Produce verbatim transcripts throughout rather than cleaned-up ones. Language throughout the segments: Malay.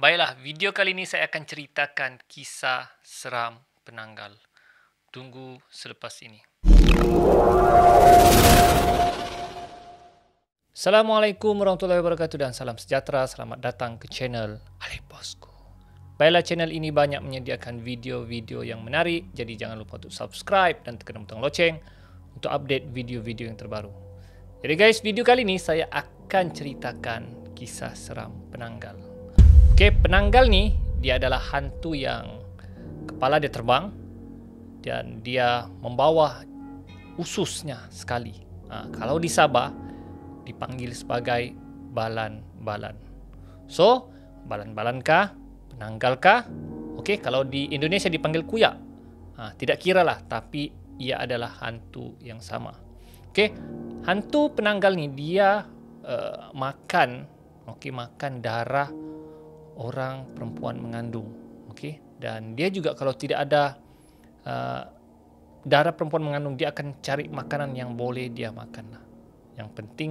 Baiklah, video kali ini saya akan ceritakan kisah seram penanggal. Tunggu selepas ini. Assalamualaikum warahmatullahi wabarakatuh dan salam sejahtera. Selamat datang ke channel Alif Bosku. Baiklah, channel ini banyak menyediakan video-video yang menarik, jadi jangan lupa untuk subscribe dan tekan butang loceng untuk update video-video yang terbaru. Jadi guys, video kali ini saya akan ceritakan kisah seram penanggal. Okey, penanggal ni dia adalah hantu yang kepala dia terbang dan dia membawa ususnya sekali. Ha, kalau di Sabah dipanggil sebagai balan-balan. So, balan-balan kah? Penanggal kah? Okey, kalau di Indonesia dipanggil kuyak. Ha, tidak kiralah, tapi ia adalah hantu yang sama. Okey, hantu penanggal ni dia uh, makan, okey, makan darah orang perempuan mengandung, okey, dan dia juga kalau tidak ada uh, darah perempuan mengandung, dia akan cari makanan yang boleh dia makan lah. Yang penting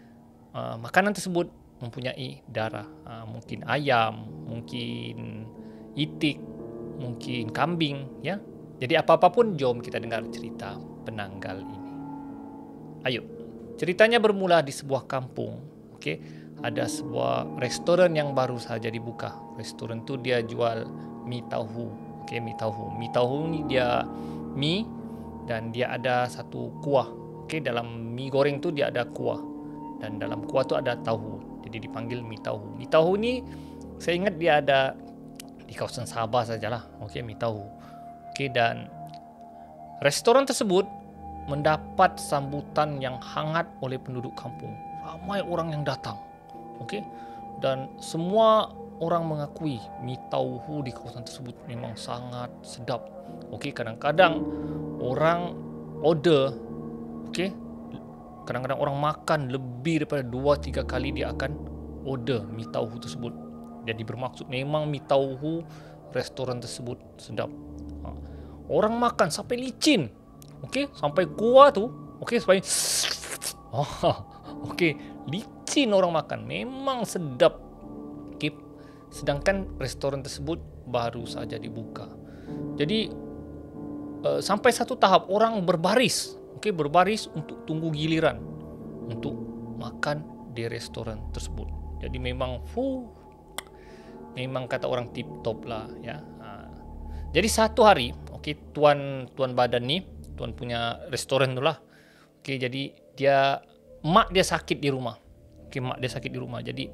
uh, makanan tersebut mempunyai darah, uh, mungkin ayam, mungkin itik, mungkin kambing, ya. Jadi apa-apa pun, jom kita dengar cerita penanggal ini. Ayo, ceritanya bermula di sebuah kampung, okey. Ada sebuah restoran yang baru saja dibuka. Restoran tu dia jual mi tahu. Okey, mi tahu. Mi tahu ni dia mi dan dia ada satu kuah. Okey, dalam mi goreng tu dia ada kuah. Dan dalam kuah tu ada tahu. Jadi dipanggil mi tahu. Mi tahu ni saya ingat dia ada di kawasan Sabah sajalah. Okey, mi tahu. Okey, dan restoran tersebut mendapat sambutan yang hangat oleh penduduk kampung. Ramai orang yang datang. Okey, dan semua orang mengakui mi tauhu di kawasan tersebut memang sangat sedap. Okey, kadang-kadang orang order, okey, kadang-kadang orang makan lebih daripada dua tiga kali dia akan order mi tauhu tersebut. Jadi bermaksud memang mi tauhu restoran tersebut sedap. Ha. Orang makan sampai licin. Okey, sampai kuah tu, okey, sampai oh, okey, licin orang makan, memang sedap. Okay. Sedangkan restoran tersebut baru saja dibuka. Jadi uh, sampai satu tahap orang berbaris, okay, berbaris untuk tunggu giliran untuk makan di restoran tersebut. Jadi memang fuh, memang kata orang tip top lah, ya. Ha. Jadi satu hari, okay, tuan tuan badan ni, tuan punya restoran tu lah. Okay, jadi dia mak dia sakit di rumah. Okay, mak dia sakit di rumah. Jadi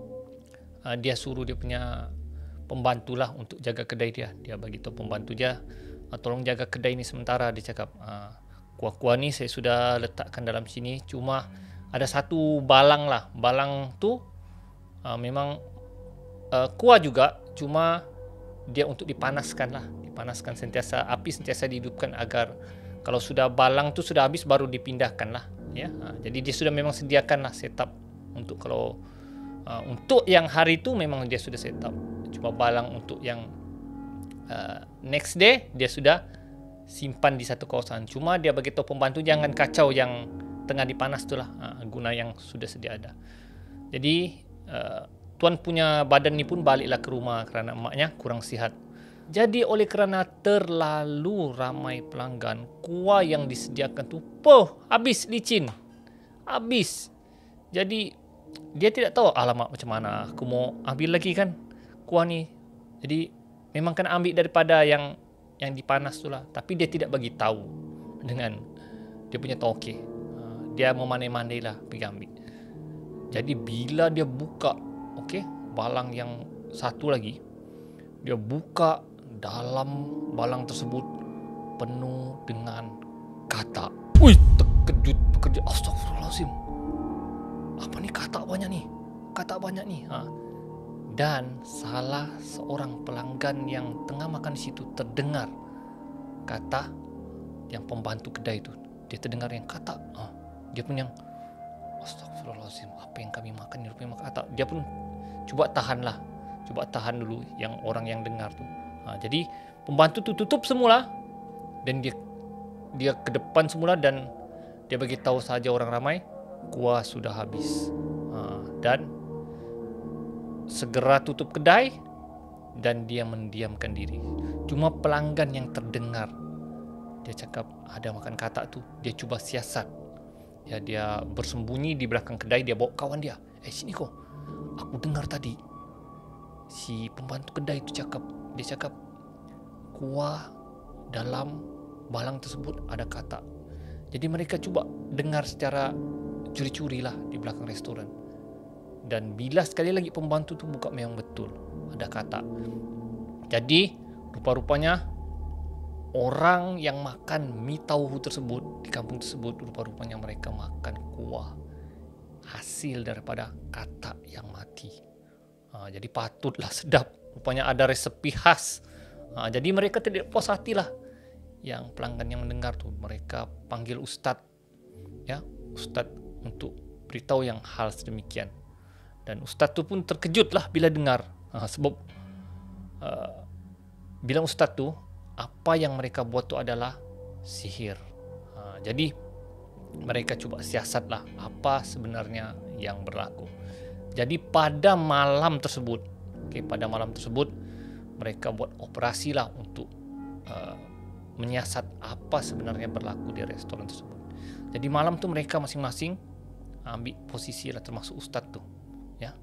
uh, dia suruh dia punya pembantu lah untuk jaga kedai dia. Dia bagi tahu pembantu dia, uh, tolong jaga kedai ni sementara. Dia cakap, uh, kuah-kuah ni saya sudah letakkan dalam sini. Cuma ada satu balang lah. Balang tu uh, memang uh, kuah juga. Cuma dia untuk dipanaskan lah. Dipanaskan sentiasa, api sentiasa dihidupkan agar kalau sudah balang tu sudah habis baru dipindahkan lah. Ya, ha, jadi dia sudah memang sediakan lah setup untuk kalau uh, untuk yang hari tu memang dia sudah setup. Cuma balang untuk yang uh, next day dia sudah simpan di satu kawasan. Cuma dia bagi tahu pembantu jangan kacau yang tengah dipanas tu lah, ha, guna yang sudah sedia ada. Jadi uh, tuan punya badan ni pun baliklah ke rumah kerana emaknya kurang sihat. Jadi oleh kerana terlalu ramai pelanggan, kuah yang disediakan tu poh, habis licin. Habis. Jadi dia tidak tahu, alamak macam mana aku mau ambil lagi kan kuah ni. Jadi memang kena ambil daripada yang yang dipanas tu lah. Tapi dia tidak bagi tahu dengan dia punya toke. Dia memandai-mandai lah pergi ambil. Jadi bila dia buka, okey, balang yang satu lagi, dia buka, dalam balang tersebut penuh dengan katak. Wih, terkejut pekerja. Astagfirullahaladzim. Apa ni katak banyak ni? Katak banyak ni. Ha. Dan salah seorang pelanggan yang tengah makan di situ terdengar kata yang pembantu kedai itu. Dia terdengar yang katak. Ha. Dia pun yang astagfirullahaladzim. Apa yang kami makan ni rupanya katak. Dia pun cuba tahanlah. Cuba tahan dulu yang orang yang dengar tu. Ha, jadi pembantu tu tutup semula dan dia dia ke depan semula dan dia bagi tahu saja orang ramai kuah sudah habis. Ha, dan segera tutup kedai dan dia mendiamkan diri. Cuma pelanggan yang terdengar. Dia cakap ada makan katak tu. Dia cuba siasat. Ya, dia bersembunyi di belakang kedai. Dia bawa kawan dia. Eh, sini kau. Aku dengar tadi si pembantu kedai tu cakap. Dia cakap kuah dalam balang tersebut ada katak. Jadi mereka cuba dengar secara curi-curi lah di belakang restoran. Dan bila sekali lagi pembantu tu buka, memang betul ada katak. Jadi rupa-rupanya orang yang makan mi tauhu tersebut di kampung tersebut, rupa-rupanya mereka makan kuah hasil daripada katak yang mati. Ha, jadi patutlah sedap. Rupanya ada resepi khas. Ha, jadi mereka tidak puas hati lah. Yang pelanggan yang mendengar tu, mereka panggil ustaz, ya, ustaz untuk beritahu yang hal sedemikian. Dan ustaz tu pun terkejut lah bila dengar. Ha, sebab uh, bilang ustaz tu, apa yang mereka buat tu adalah sihir. Ha, jadi mereka cuba siasat lah apa sebenarnya yang berlaku. Jadi pada malam tersebut, okay, pada malam tersebut mereka buat operasi lah untuk uh, menyiasat apa sebenarnya berlaku di restoran tersebut. Jadi malam tu mereka masing-masing ambil posisi lah, termasuk ustaz tu, ya.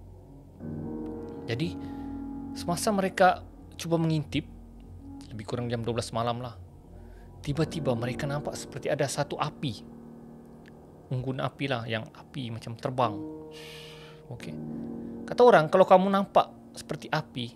Jadi semasa mereka cuba mengintip, lebih kurang jam dua belas malam lah, tiba-tiba mereka nampak seperti ada satu api, unggun api lah, yang api macam terbang. Okey. Kata orang, kalau kamu nampak seperti api,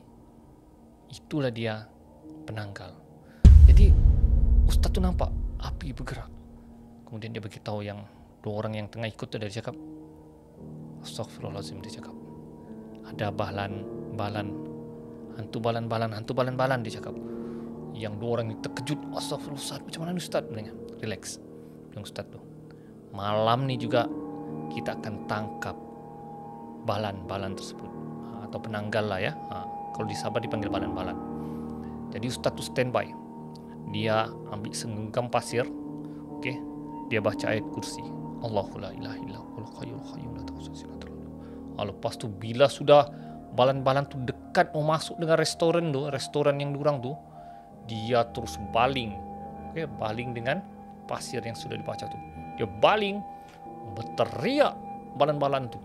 itulah dia penanggal. Jadi ustaz tu nampak api bergerak. Kemudian dia beritahu yang dua orang yang tengah ikut tu, dia cakap, Astaghfirullahaladzim, dia cakap, ada balan, balan, hantu balan-balan, hantu balan-balan, dia cakap. Yang dua orang ini terkejut. Astagfirullah, Ustaz, macam mana ni Ustaz? Bilangnya, relax, bilang ustaz tu. Malam ni juga kita akan tangkap balan-balan tersebut, ha, atau penanggal lah ya. Ha, kalau di Sabah dipanggil balan-balan. Jadi ustaz tu standby. Dia ambil segenggam pasir, okey. Dia baca ayat kursi. Allahu la ilaha illa huwal hayyul qayyum la ta'khudhuhu sinatun wa la nawm. Lepas tu bila sudah balan-balan tu dekat mau masuk dengan restoran tu, restoran yang diorang tu, dia terus baling, okey, baling dengan pasir yang sudah dibaca tu. Dia baling, berteriak balan-balan tu,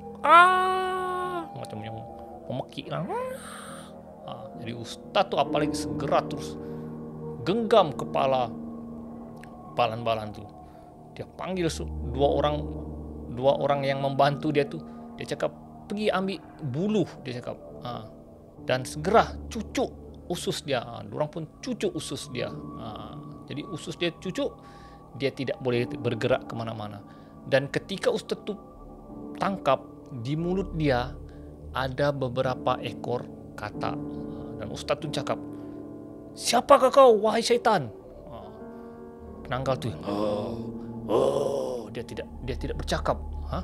ah, macam yang memekik lah. Ha, jadi ustaz tu apalagi segera terus genggam kepala balan-balan tu. Dia panggil dua orang dua orang yang membantu dia tu. Dia cakap, pergi ambil buluh, dia cakap. Ha, dan segera cucuk usus dia. Ha, diorang pun cucuk usus dia. Ha, jadi usus dia cucuk, dia tidak boleh bergerak ke mana-mana. Dan ketika ustaz tu tangkap, di mulut dia ada beberapa ekor katak. Dan ustaz tu cakap, siapakah kau, wahai syaitan? Penanggal tu, oh, oh, dia tidak dia tidak bercakap. Ha?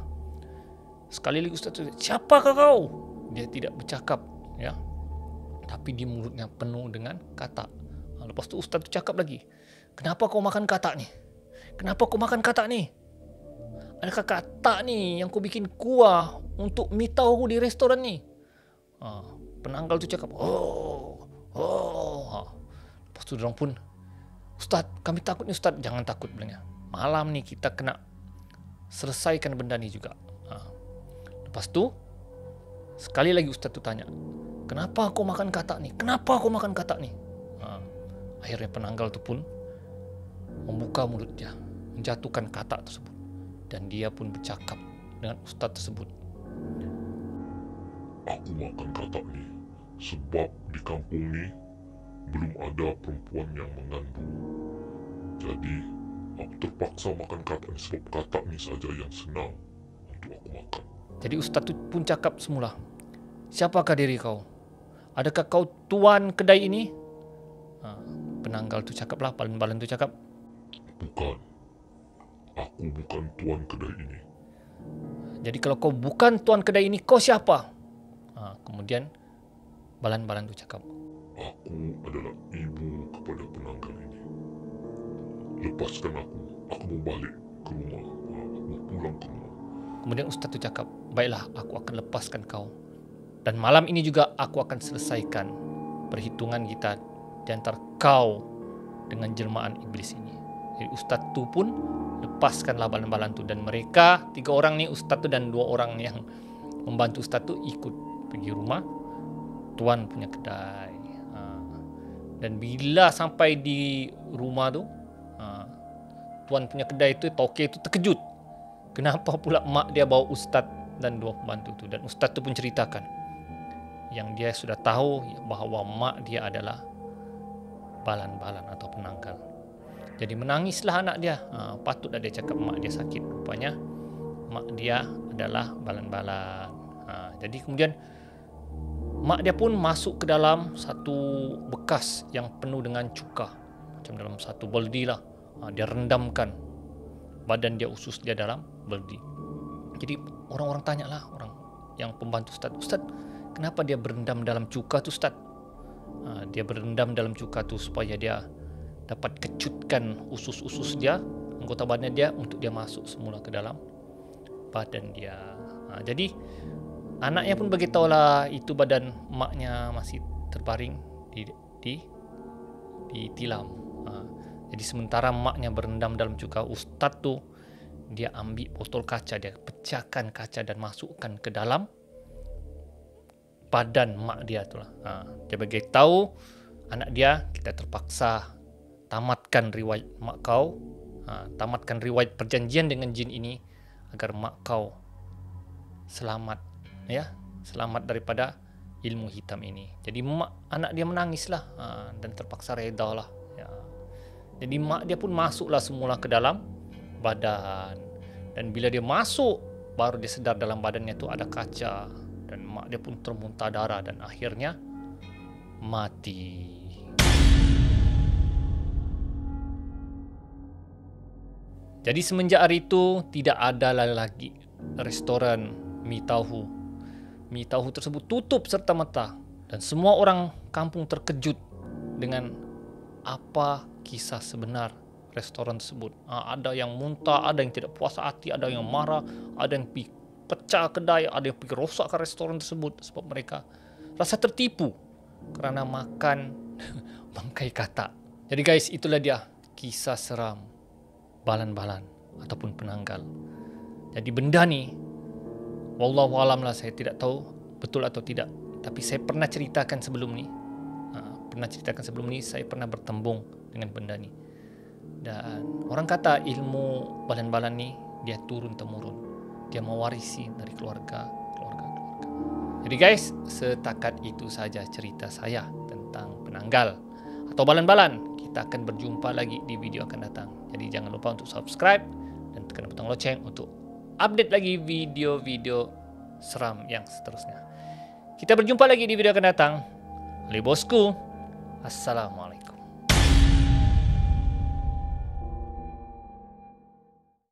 Sekali lagi ustaz tu, siapakah kau? Dia tidak bercakap, ya. Tapi di mulutnya penuh dengan katak. Lepas tu ustaz tu cakap lagi, kenapa kau makan katak ni? Kenapa kau makan katak ni? Adakah katak ni yang kau bikin kuah untuk mi tahu di restoran ni? Ha, penanggal tu cakap, oh, oh. Ha. Lepas tu diorang pun, Ustaz, kami takut ni Ustaz. Jangan takut, bilangnya. Malam ni kita kena selesaikan benda ni juga. Ha. Lepas tu, sekali lagi Ustaz tu tanya, kenapa kau makan katak ni? Kenapa kau makan katak ni? Ha. Akhirnya penanggal tu pun membuka mulutnya, menjatuhkan katak tersebut. Dan dia pun bercakap dengan ustaz tersebut. Aku makan katak ni sebab di kampung ni belum ada perempuan yang mengandung. Jadi aku terpaksa makan katak ni sebab katak ni saja yang senang untuk aku makan. Jadi ustaz tu pun cakap semula, siapakah diri kau? Adakah kau tuan kedai ini? Ha, penanggal tu cakaplah, balan-balan tu cakap, bukan. Aku bukan tuan kedai ini. Jadi kalau kau bukan tuan kedai ini, kau siapa? Ha, kemudian balan-balan tu cakap, aku adalah ibu kepada penanggal ini. Lepaskan aku. Aku mau balik ke rumah. Aku mau pulang ke rumah. Kemudian ustaz tu cakap, baiklah, aku akan lepaskan kau. Dan malam ini juga aku akan selesaikan perhitungan kita di antara kau dengan jelmaan iblis ini. Jadi ustaz tu pun lepaskanlah balan-balan tu, dan mereka tiga orang ni, ustaz tu dan dua orang yang membantu ustaz tu, ikut pergi rumah tuan punya kedai. Ha. Dan bila sampai di rumah tu, ha, tuan punya kedai tu, toke tu terkejut. Kenapa pula mak dia bawa ustaz dan dua pembantu tu? Dan ustaz tu pun ceritakan yang dia sudah tahu bahawa mak dia adalah balan-balan atau penanggal. Jadi menangislah anak dia. Ha, patutlah dia cakap mak dia sakit. Rupanya mak dia adalah balan-balan. Ha, jadi kemudian mak dia pun masuk ke dalam satu bekas yang penuh dengan cuka, macam dalam satu beldi lah. Ha, dia rendamkan badan dia, usus dia dalam beldi. Jadi orang-orang tanyalah, orang yang pembantu ustaz, ustaz, kenapa dia berendam dalam cuka tu ustaz? Ha, dia berendam dalam cuka tu supaya dia dapat kecutkan usus-usus dia, anggota badan dia, untuk dia masuk semula ke dalam badan dia. Ha, jadi anaknya pun beritahulah itu badan maknya masih terbaring di di di tilam. Ha, jadi sementara maknya berendam dalam cuka, ustaz tu dia ambil botol kaca, dia pecahkan kaca dan masukkan ke dalam badan mak dia tu lah. Ha, dia beritahu anak dia, kita terpaksa tamatkan riwayat mak kau, ha, tamatkan riwayat perjanjian dengan jin ini agar mak kau selamat, ya, selamat daripada ilmu hitam ini. Jadi mak anak dia menangislah, ha, dan terpaksa reda lah. Ya. Jadi mak dia pun masuklah semula ke dalam badan, dan bila dia masuk baru dia sedar dalam badannya tu ada kaca, dan mak dia pun termuntah darah dan akhirnya mati. Jadi semenjak hari itu tidak ada lagi restoran mi tahu. Mi tahu tersebut tutup serta-merta, dan semua orang kampung terkejut dengan apa kisah sebenar restoran tersebut. Ha, ada yang muntah, ada yang tidak puas hati, ada yang marah, ada yang pergi pecah kedai, ada yang pergi rosakkan restoran tersebut sebab mereka rasa tertipu kerana makan bangkai katak. Jadi guys, itulah dia kisah seram balan-balan ataupun penanggal. Jadi benda ni, wallahu alam lah, saya tidak tahu betul atau tidak, tapi saya pernah ceritakan sebelum ni. Ha, pernah ceritakan sebelum ni, saya pernah bertembung dengan benda ni. Dan orang kata ilmu balan-balan ni dia turun temurun, dia mewarisi dari keluarga keluarga keluarga. Jadi guys, setakat itu saja cerita saya tentang penanggal atau balan-balan. Kita akan berjumpa lagi di video akan datang. Jadi jangan lupa untuk subscribe dan tekan butang loceng untuk update lagi video-video seram yang seterusnya. Kita berjumpa lagi di video akan datang. Oleh bosku, assalamualaikum.